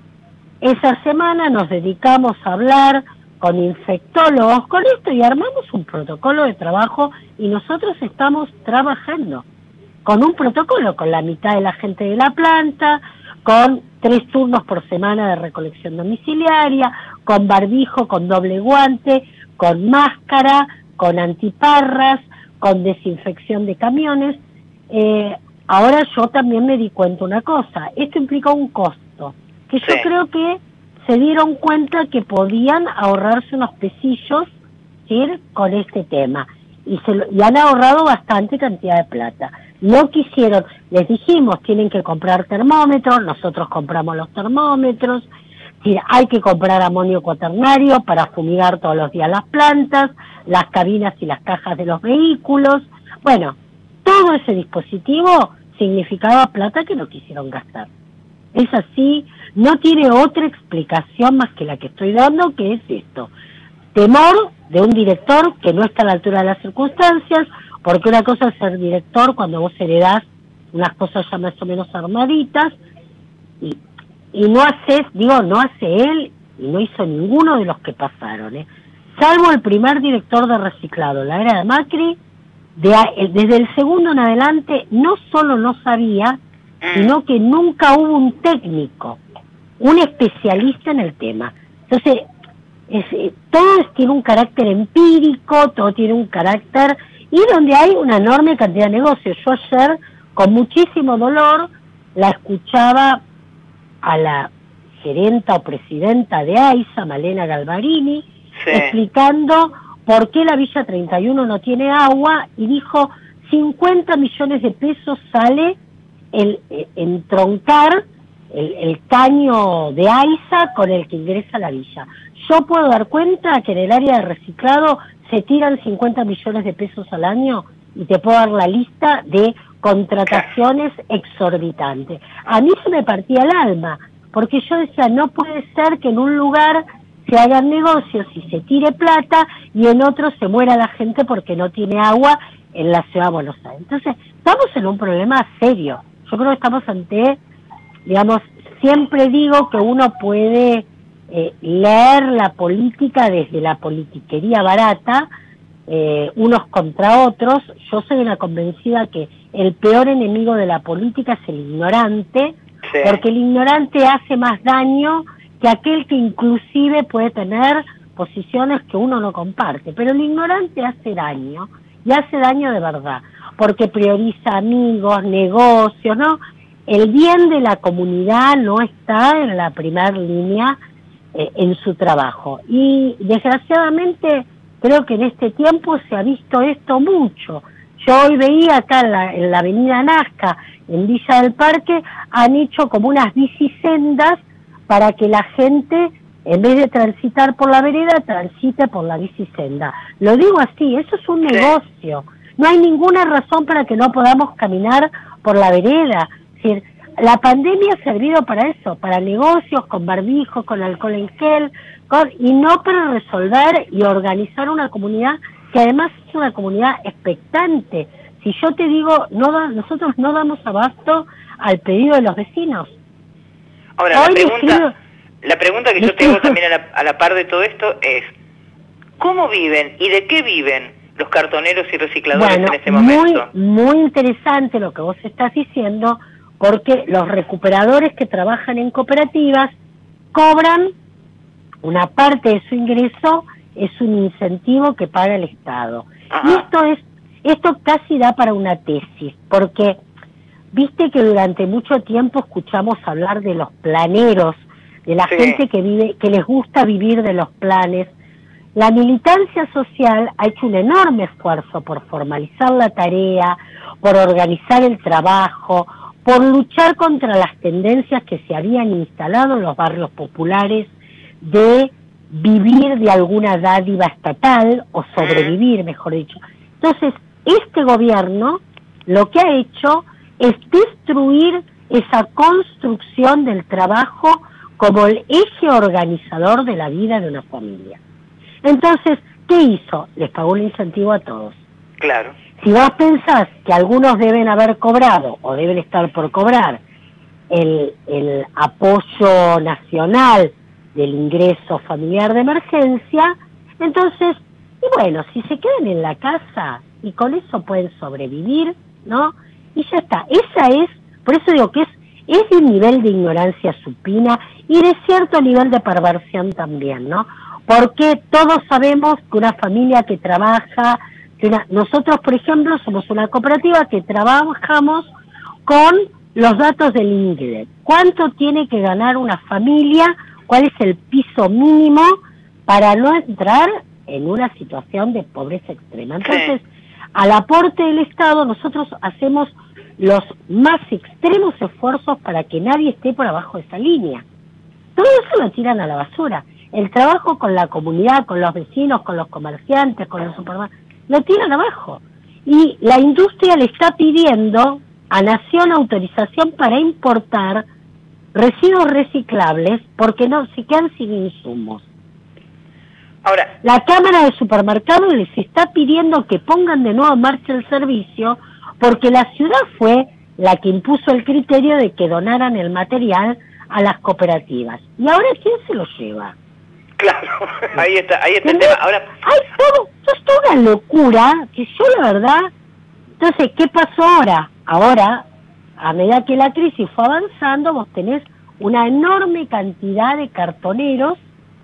esa semana nos dedicamos a hablar con infectólogos, con esto, y armamos un protocolo de trabajo, y nosotros estamos trabajando con un protocolo, con la mitad de la gente de la planta, con 3 turnos por semana de recolección domiciliaria, con barbijo, con doble guante, con máscara, con antiparras, con desinfección de camiones. Ahora yo también me di cuenta una cosa, esto implica un costo, que yo creo que se dieron cuenta que podían ahorrarse unos pesillos, ¿sí?, con este tema, y han ahorrado bastante cantidad de plata. No quisieron, les dijimos, tienen que comprar termómetros, nosotros compramos los termómetros, hay que comprar amonio cuaternario para fumigar todos los días las plantas, las cabinas y las cajas de los vehículos. Bueno, todo ese dispositivo significaba plata que no quisieron gastar. Es así, no tiene otra explicación más que la que estoy dando, que es esto: temor de un director que no está a la altura de las circunstancias, porque una cosa es ser director cuando vos heredás unas cosas ya más o menos armaditas, y no haces, no hace él, y no hizo ninguno de los que pasaron, salvo el primer director de reciclado, la era de Macri. Desde el segundo en adelante no solo no sabía, sino que nunca hubo un técnico, un especialista en el tema. Entonces, todo tiene un carácter empírico, todo tiene un carácter, y donde hay una enorme cantidad de negocios. Yo ayer, con muchísimo dolor, la escuchaba a la gerenta o presidenta de AISA, Malena Galvarini, explicando por qué la Villa 31 no tiene agua, y dijo 50 millones de pesos sale el entroncar el caño de AISA con el que ingresa a la villa. Yo puedo dar cuenta que en el área de reciclado se tiran 50 millones de pesos al año, y te puedo dar la lista de contrataciones exorbitantes. A mí se me partía el alma, porque yo decía, no puede ser que en un lugar se hagan negocios y se tire plata, y en otro se muera la gente porque no tiene agua en la ciudad de Buenos Aires. Entonces, estamos en un problema serio. Yo creo que estamos ante, siempre digo que uno puede leer la política desde la politiquería barata, unos contra otros. Yo soy una convencida que el peor enemigo de la política es el ignorante, porque el ignorante hace más daño que aquel que inclusive puede tener posiciones que uno no comparte. Pero el ignorante hace daño, y hace daño de verdad, porque prioriza amigos, negocios, ¿no? El bien de la comunidad no está en la primera línea en su trabajo. Y desgraciadamente creo que en este tiempo se ha visto esto mucho. Yo hoy veía acá en la avenida Nazca, en Villa del Parque, han hecho como unas bicisendas para que la gente, en vez de transitar por la vereda, transite por la bicisenda. Lo digo así, eso es un negocio. No hay ninguna razón para que no podamos caminar por la vereda. Es decir, la pandemia ha servido para eso, para negocios, con barbijos, con alcohol en gel, y no para resolver y organizar una comunidad que además es una comunidad expectante. Si yo te digo, nosotros no damos abasto al pedido de los vecinos. Ahora, la pregunta que yo tengo también a la par de todo esto es, ¿Cómo viven y de qué viven los cartoneros y recicladores en este momento? Muy interesante lo que vos estás diciendo, porque los recuperadores que trabajan en cooperativas cobran una parte de su ingreso, es un incentivo que paga el Estado. Ajá. Y esto casi da para una tesis, porque viste que durante mucho tiempo escuchamos hablar de los planeros, de la gente que vive, que les gusta vivir de los planes. La militancia social ha hecho un enorme esfuerzo por formalizar la tarea, por organizar el trabajo, por luchar contra las tendencias que se habían instalado en los barrios populares de vivir de alguna dádiva estatal, o sobrevivir, mejor dicho. Entonces, este gobierno lo que ha hecho es destruir esa construcción del trabajo como el eje organizador de la vida de una familia. Entonces, ¿qué hizo? Les pagó un incentivo a todos. Claro. Si vos pensás que algunos deben haber cobrado o deben estar por cobrar el apoyo nacional del ingreso familiar de emergencia, entonces, y bueno, si se quedan en la casa y con eso pueden sobrevivir, ¿no? Y ya está. Esa es, por eso digo que es de un nivel de ignorancia supina y de cierto nivel de perversión también, ¿no? Porque todos sabemos que una familia que trabaja, nosotros, por ejemplo, somos una cooperativa que trabajamos con los datos del INDEC. ¿Cuánto tiene que ganar una familia? ¿Cuál es el piso mínimo para no entrar en una situación de pobreza extrema? Entonces, al aporte del Estado, nosotros hacemos los más extremos esfuerzos para que nadie esté por abajo de esa línea. Todo eso lo tiran a la basura. El trabajo con la comunidad, con los vecinos, con los comerciantes, con los supermercados, lo tiran abajo. Y la industria le está pidiendo a Nación autorización para importar residuos reciclables porque no se quedan sin insumos. Ahora, la Cámara de Supermercados les está pidiendo que pongan de nuevo en marcha el servicio porque la ciudad fue la que impuso el criterio de que donaran el material a las cooperativas. ¿Y ahora quién se lo lleva? Claro, ahí está el tema. Ahora, hay todo, es toda una locura que yo la verdad. Entonces, ¿qué pasó ahora? Ahora, a medida que la crisis fue avanzando, vos tenés una enorme cantidad de cartoneros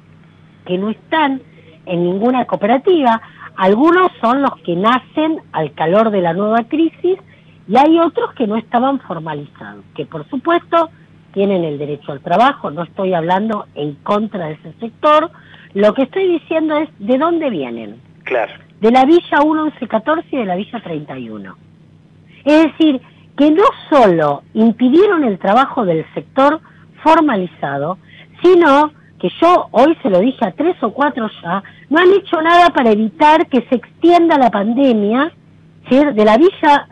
que no están en ninguna cooperativa. Algunos son los que nacen al calor de la nueva crisis y hay otros que no estaban formalizados, que por supuesto tienen el derecho al trabajo. No estoy hablando en contra de ese sector, lo que estoy diciendo es de dónde vienen. Claro. De la Villa 1114 y de la Villa 31. Es decir, que no solo impidieron el trabajo del sector formalizado, sino que yo hoy se lo dije a 3 o 4 ya, no han hecho nada para evitar que se extienda la pandemia, ¿sí?, de la Villa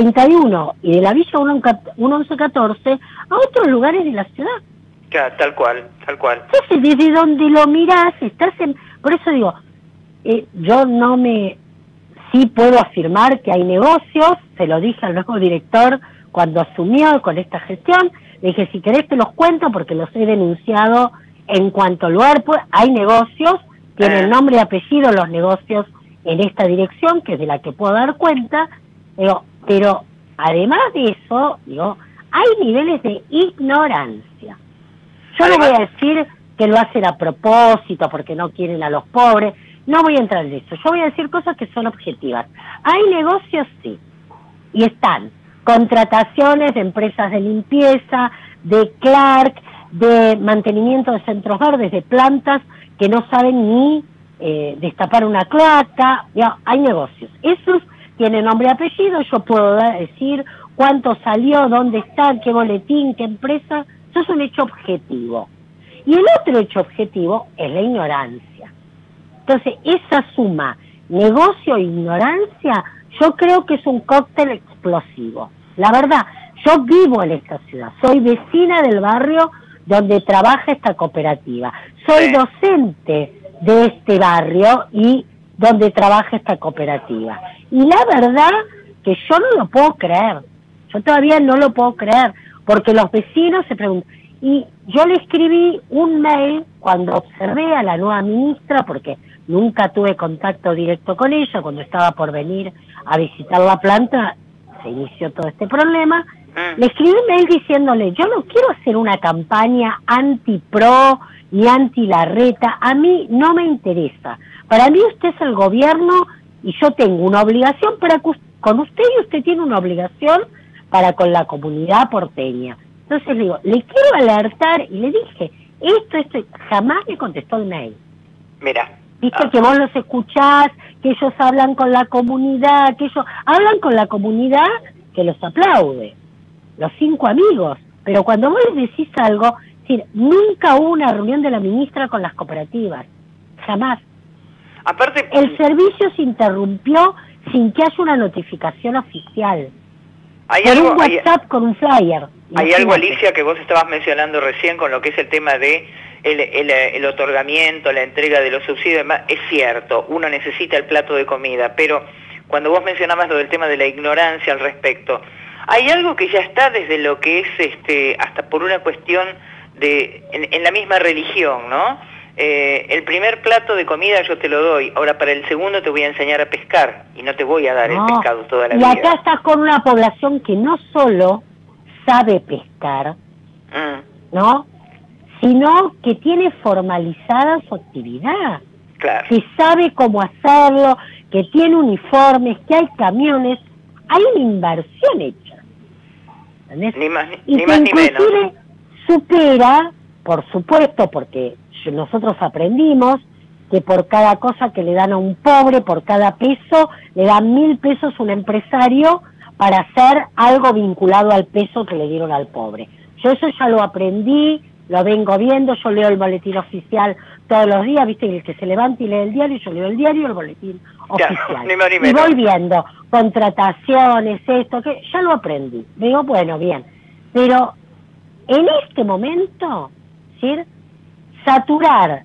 31 y de la Villa 1114 a otros lugares de la ciudad. Claro, tal cual. Entonces, desde donde lo mirás, estás en... Por eso digo, yo no me... Sí puedo afirmar que hay negocios, se lo dije al nuevo director cuando asumió con esta gestión, le dije, si querés te los cuento porque los he denunciado en cuanto al lugar, pues hay negocios, tienen nombre y apellido los negocios en esta dirección, que es de la que puedo dar cuenta, pero además de eso, digo, hay niveles de ignorancia. Yo no voy a decir que lo hacen a propósito porque no quieren a los pobres, no voy a entrar en eso, yo voy a decir cosas que son objetivas. Hay negocios, sí, y están contrataciones de empresas de limpieza, de Clark, de mantenimiento de centros verdes, de plantas que no saben ni destapar una cloaca. Ya, hay negocios. Esos tienen nombre y apellido, yo puedo decir cuánto salió, dónde está, qué boletín, qué empresa. Eso es un hecho objetivo. Y el otro hecho objetivo es la ignorancia. Entonces, esa suma, negocio e ignorancia, yo creo que es un cóctel explosivo. La verdad, yo vivo en esta ciudad, soy vecina del barrio donde trabaja esta cooperativa, soy docente de este barrio y donde trabaja esta cooperativa. Y la verdad que yo no lo puedo creer, yo todavía no lo puedo creer, porque los vecinos se preguntan. Y yo le escribí un mail cuando observé a la nueva ministra, porque nunca tuve contacto directo con ella. Cuando estaba por venir a visitar la planta, se inició todo este problema. Le escribí un mail diciéndole, yo no quiero hacer una campaña anti-pro ni anti-Larreta, a mí no me interesa. Para mí usted es el gobierno y yo tengo una obligación con usted y usted tiene una obligación para con la comunidad porteña. Entonces le digo, le quiero alertar y le dije, esto, jamás me contestó el mail. Mira. Viste que vos los escuchás, que ellos hablan con la comunidad, que ellos hablan con la comunidad que los aplaude, los 5 amigos. Pero cuando vos les decís algo, es decir, nunca hubo una reunión de la ministra con las cooperativas, jamás. Aparte, el servicio se interrumpió sin que haya una notificación oficial. Por un WhatsApp con un flyer. Hay algo, Alicia, que vos estabas mencionando recién con lo que es el tema de el otorgamiento, la entrega de los subsidios. Es cierto, uno necesita el plato de comida, pero cuando vos mencionabas lo del tema de la ignorancia al respecto, hay algo que ya está desde lo que es hasta por una cuestión de en la misma religión, ¿no? El primer plato de comida yo te lo doy, ahora para el segundo te voy a enseñar a pescar y no te voy a dar el pescado toda la vida. Y acá estás con una población que no solo sabe pescar, ¿no? Sino que tiene formalizada su actividad. Claro. Que sabe cómo hacerlo, que tiene uniformes, que hay camiones, hay una inversión hecha. ¿Entendés? Ni más y ni menos. Supera, por supuesto, porque nosotros aprendimos que por cada cosa que le dan a un pobre, por cada peso, le dan 1.000 pesos un empresario para hacer algo vinculado al peso que le dieron al pobre. Yo eso ya lo aprendí, lo vengo viendo, yo leo el boletín oficial todos los días, viste, el que se levanta y lee el diario, yo leo el diario y el boletín oficial. Y voy viendo contrataciones, esto, que ya lo aprendí. Digo, bueno, bien. Pero en este momento, ¿sí?, saturar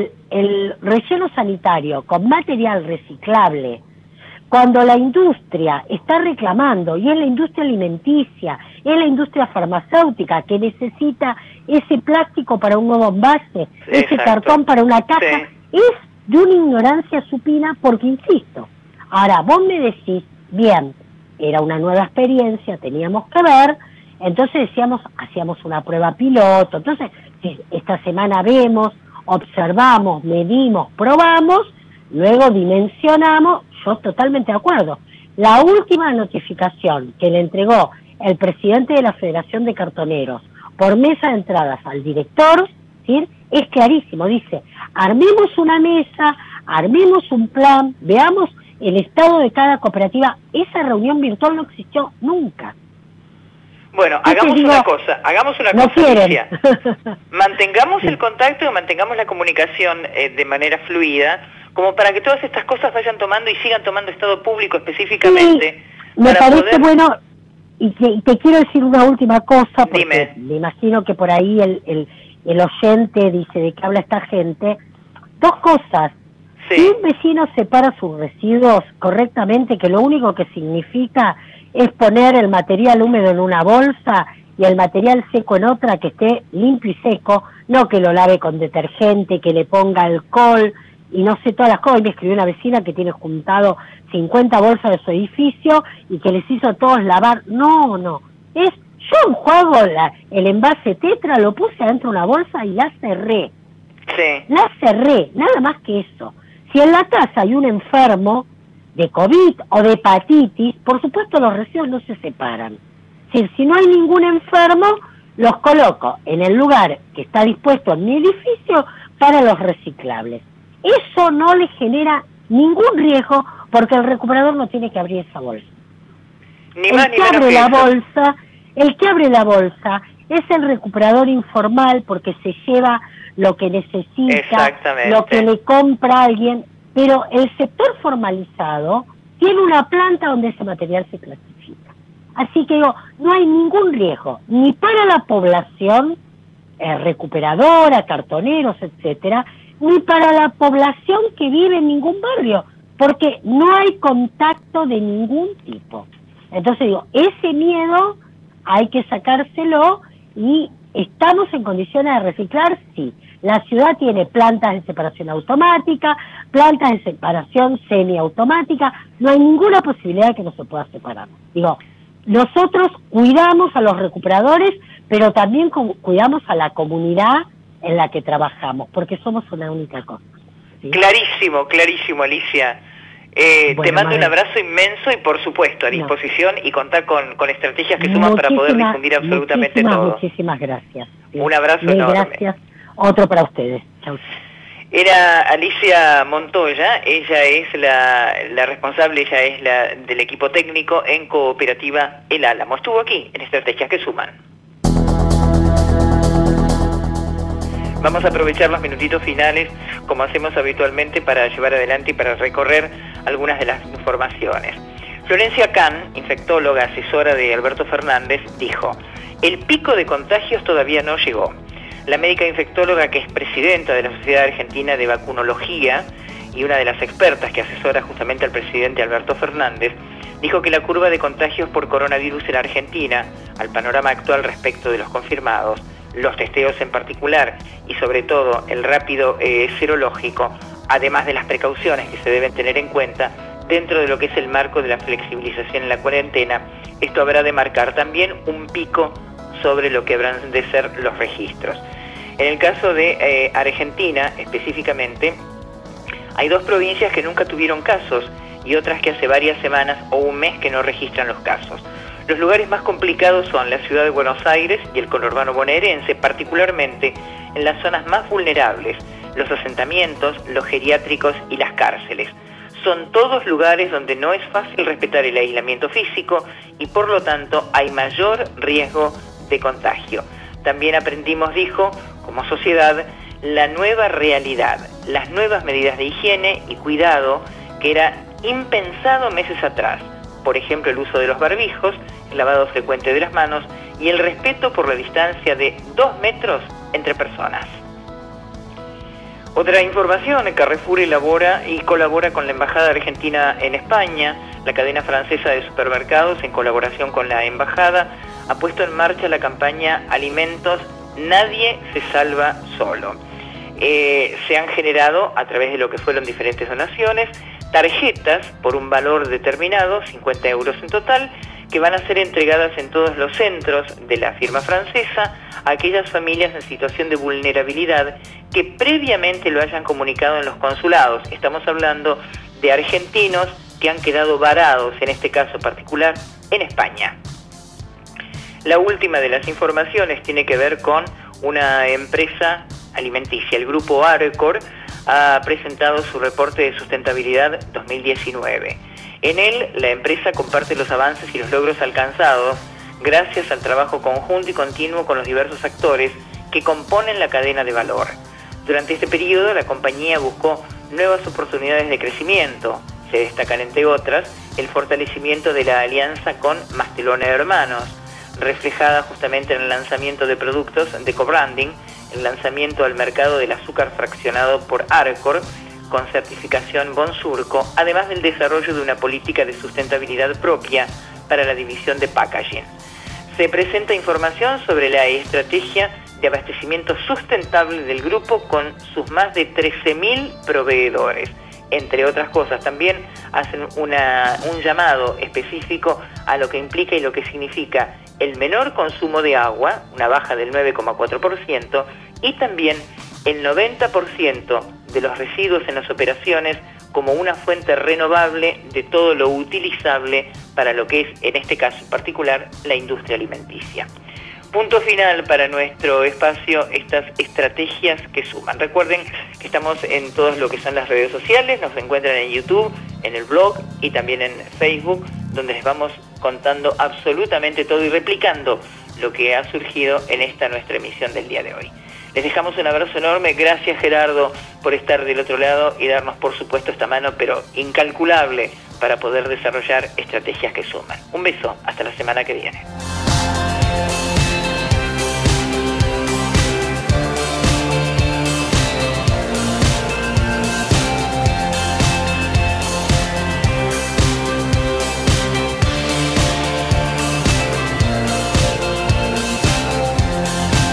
el relleno sanitario con material reciclable, cuando la industria está reclamando, y es la industria alimenticia, es la industria farmacéutica que necesita ese plástico para un nuevo envase, ese cartón para una caja, es de una ignorancia supina porque, insisto, ahora vos me decís, bien, era una nueva experiencia, teníamos que ver, entonces decíamos, hacíamos una prueba piloto, entonces esta semana vemos, observamos, medimos, probamos, luego dimensionamos. Yo totalmente de acuerdo. La última notificación que le entregó el presidente de la Federación de Cartoneros por mesa de entradas al director, ¿sí?, es clarísimo, dice, armemos una mesa, armemos un plan, veamos el estado de cada cooperativa. Esa reunión virtual no existió nunca. Bueno, hagamos una cosa, Alicia. Mantengamos el contacto y mantengamos la comunicación de manera fluida, como para que todas estas cosas vayan tomando y sigan tomando estado público específicamente. Sí, me parece bueno, y te quiero decir una última cosa, porque me imagino que por ahí el oyente dice de qué habla esta gente. 2 cosas. Sí. Si un vecino separa sus residuos correctamente, que lo único que significa es poner el material húmedo en una bolsa y el material seco en otra, que esté limpio y seco, no que lo lave con detergente, que le ponga alcohol y no sé todas las cosas. Y me escribió una vecina que tiene juntado 50 bolsas de su edificio y que les hizo a todos lavar. No, yo enjuago el envase tetra, lo puse adentro de una bolsa y la cerré. Sí. La cerré, nada más que eso. Si en la casa hay un enfermo de COVID o de hepatitis, por supuesto los residuos no se separan. Es decir, si no hay ningún enfermo, los coloco en el lugar que está dispuesto en mi edificio para los reciclables. Eso no le genera ningún riesgo porque el recuperador no tiene que abrir esa bolsa. Ni más ni menos que eso. El que abre la bolsa es el recuperador informal porque se lleva lo que necesita, lo que le compra alguien, pero el sector formalizado tiene una planta donde ese material se clasifica. Así que digo, no hay ningún riesgo, ni para la población recuperadora, cartoneros, etcétera, ni para la población que vive en ningún barrio, porque no hay contacto de ningún tipo. Entonces digo, ese miedo hay que sacárselo y ¿estamos en condiciones de reciclar? Sí. La ciudad tiene plantas de separación automática, plantas de separación semiautomática, no hay ninguna posibilidad de que no se pueda separar. Digo, nosotros cuidamos a los recuperadores, pero también cuidamos a la comunidad en la que trabajamos, porque somos una única cosa. ¿Sí? Clarísimo, clarísimo, Alicia. Te mando un abrazo inmenso y por supuesto a disposición y contar con estrategias que suman para poder difundir absolutamente todo. Muchísimas gracias. ¿Sí? Un abrazo enorme. Gracias. Otro para ustedes. Chau. Era Alicia Montoya, ella es la responsable, ella es la del equipo técnico en Cooperativa El Álamo. Estuvo aquí en Estrategias que Suman. Vamos a aprovechar los minutitos finales, como hacemos habitualmente, para llevar adelante y para recorrer algunas de las informaciones. Florencia Can, infectóloga, asesora de Alberto Fernández, dijo: el pico de contagios todavía no llegó. La médica infectóloga, que es presidenta de la Sociedad Argentina de Vacunología y una de las expertas que asesora justamente al presidente Alberto Fernández, dijo que la curva de contagios por coronavirus en Argentina, al panorama actual respecto de los confirmados, los testeos en particular y sobre todo el rápido serológico, además de las precauciones que se deben tener en cuenta dentro de lo que es el marco de la flexibilización en la cuarentena, esto habrá de marcar también un pico sobre lo que habrán de ser los registros. En el caso de Argentina específicamente, hay 2 provincias que nunca tuvieron casos y otras que hace varias semanas o un mes que no registran los casos. Los lugares más complicados son la ciudad de Buenos Aires y el conurbano bonaerense, particularmente en las zonas más vulnerables, los asentamientos, los geriátricos y las cárceles. Son todos lugares donde no es fácil respetar el aislamiento físico y por lo tanto hay mayor riesgo de contagio. También aprendimos, dijo, como sociedad, la nueva realidad, las nuevas medidas de higiene y cuidado que era impensado meses atrás. Por ejemplo, el uso de los barbijos, el lavado frecuente de las manos y el respeto por la distancia de 2 metros entre personas. Otra información: Carrefour elabora y colabora con la Embajada Argentina en España. La cadena francesa de supermercados, en colaboración con la Embajada, ha puesto en marcha la campaña Alimentos Nadie se salva solo. Se han generado, a través de lo que fueron diferentes donaciones, tarjetas por un valor determinado, 50 euros en total, que van a ser entregadas en todos los centros de la firma francesa a aquellas familias en situación de vulnerabilidad que previamente lo hayan comunicado en los consulados. Estamos hablando de argentinos que han quedado varados, en este caso particular, en España. La última de las informaciones tiene que ver con una empresa alimenticia. El grupo Arcor ha presentado su reporte de sustentabilidad 2019. En él, la empresa comparte los avances y los logros alcanzados gracias al trabajo conjunto y continuo con los diversos actores que componen la cadena de valor. Durante este periodo, la compañía buscó nuevas oportunidades de crecimiento. Se destacan, entre otras, el fortalecimiento de la alianza con Mastelone Hermanos, reflejada justamente en el lanzamiento de productos de co-branding, el lanzamiento al mercado del azúcar fraccionado por Arcor, con certificación Bonsurco, además del desarrollo de una política de sustentabilidad propia para la división de packaging. Se presenta información sobre la estrategia de abastecimiento sustentable del grupo con sus más de 13.000 proveedores. Entre otras cosas, también hacen un llamado específico a lo que implica y lo que significa el menor consumo de agua, una baja del 9,4%, y también el 90% de los residuos en las operaciones como una fuente renovable de todo lo utilizable para lo que es, en este caso en particular, la industria alimenticia. Punto final para nuestro espacio, estas estrategias que suman. Recuerden que estamos en todas lo que son las redes sociales, nos encuentran en YouTube, en el blog y también en Facebook, donde les vamos contando absolutamente todo y replicando lo que ha surgido en esta nuestra emisión del día de hoy. Les dejamos un abrazo enorme, gracias Gerardo por estar del otro lado y darnos por supuesto esta mano, pero incalculable, para poder desarrollar estrategias que suman. Un beso, hasta la semana que viene.